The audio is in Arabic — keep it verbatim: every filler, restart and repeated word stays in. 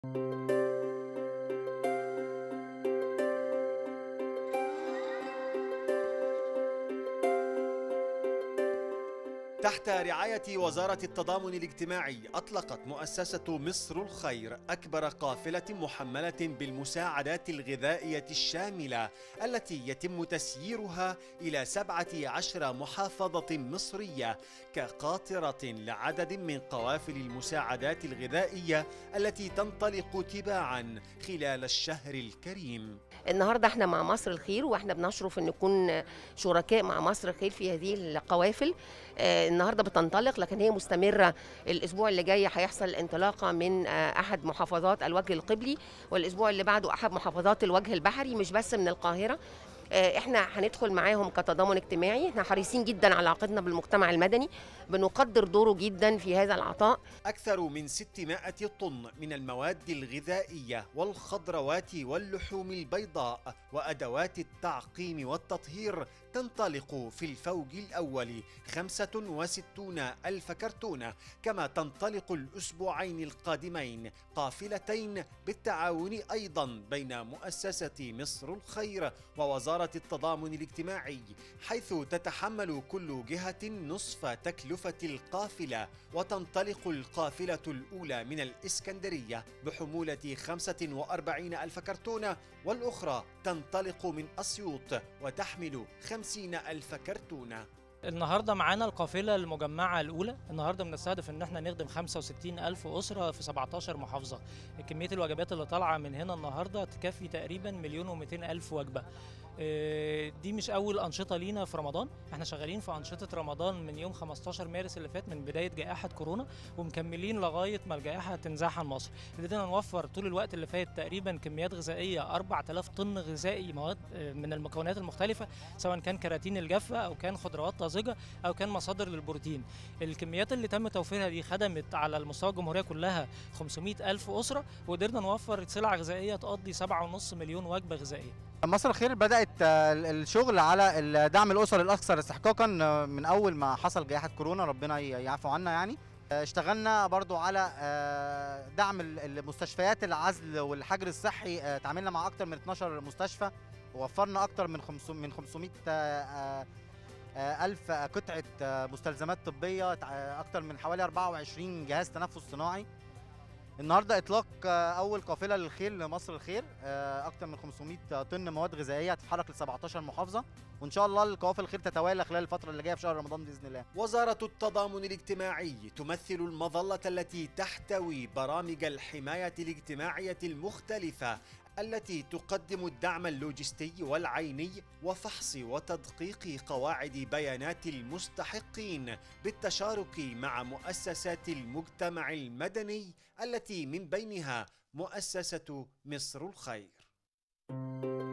تحت رعاية وزارة التضامن الاجتماعي أطلقت مؤسسة مصر الخير أكبر قافلة محملة بالمساعدات الغذائية الشاملة التي يتم تسييرها إلى سبعة عشر محافظة مصرية كقاطرة لعدد من قوافل المساعدات الغذائية التي تنطلق تباعا خلال الشهر الكريم. النهارده احنا مع مصر الخير، واحنا بنشرف ان نكون شركاء مع مصر الخير في هذه القوافل. آه النهارده بتنطلق، لكن هي مستمره. الاسبوع اللي جاي هيحصل انطلاقه من آه احد محافظات الوجه القبلي، والاسبوع اللي بعده احد محافظات الوجه البحري، مش بس من القاهره. احنا هندخل معاهم كتضامن اجتماعي. احنا حريصين جدا على علاقتنا بالمجتمع المدني، بنقدر دوره جدا في هذا العطاء. أكثر من ستمائة طن من المواد الغذائية والخضروات واللحوم البيضاء وأدوات التعقيم والتطهير تنطلق في الفوج الأول خمسة وستين ألف كرتونة، كما تنطلق الأسبوعين القادمين قافلتين بالتعاون أيضا بين مؤسسة مصر الخير ووزارة التضامن الاجتماعي، حيث تتحمل كل جهة نصف تكلفة القافلة. وتنطلق القافلة الأولى من الإسكندرية بحمولة خمسة وأربعين ألف كرتونة، والأخرى تنطلق من أسيوط وتحمل خمسين ألف كرتونة. النهارده معانا القافله المجمعه الاولى. النهارده بنستهدف ان احنا نخدم خمسة وستين ألف اسره في سبعة عشر محافظه. كميه الوجبات اللي طالعه من هنا النهارده تكفي تقريبا مليون ومئتين الف وجبه. دي مش اول انشطه لينا في رمضان، احنا شغالين في انشطه رمضان من يوم خمستاشر مارس اللي فات، من بدايه جائحه كورونا، ومكملين لغايه ما الجائحه تنزاح عن مصر. قدرنا نوفر طول الوقت اللي فات تقريبا كميات غذائيه أربعة آلاف طن غذائي، مواد من المكونات المختلفه، سواء كان كراتين الجافه او كان خضروات طازجه او كان مصادر للبروتين. الكميات اللي تم توفيرها دي خدمت على المستوى الجمهوريه كلها خمسمائة ألف اسره، وقدرنا نوفر سلع غذائيه تقضي سبعة ونص مليون وجبه غذائيه. مصر الخير بدأت الشغل على دعم الأسر الأكثر استحقاقا من أول ما حصل جائحة كورونا، ربنا يعفو عنا. يعني اشتغلنا برضو على دعم المستشفيات العزل والحجر الصحي، تعاملنا مع أكثر من اتناشر مستشفى، ووفرنا أكثر من من خمسمائة ألف قطعة مستلزمات طبية، أكثر من حوالي أربعة وعشرين جهاز تنفس صناعي. النهارده اطلاق اول قافله للخير لمصر الخير، اكثر من خمسمائة طن مواد غذائيه هتتحرك ل سبعة عشر محافظه، وان شاء الله القوافل الخير تتوالى خلال الفتره اللي جايه في شهر رمضان باذن الله. وزاره التضامن الاجتماعي تمثل المظله التي تحتوي برامج الحمايه الاجتماعيه المختلفه، التي تقدم الدعم اللوجستي والعيني وفحص وتدقيق قواعد بيانات المستحقين بالتشارك مع مؤسسات المجتمع المدني التي من بينها مؤسسة مصر الخير.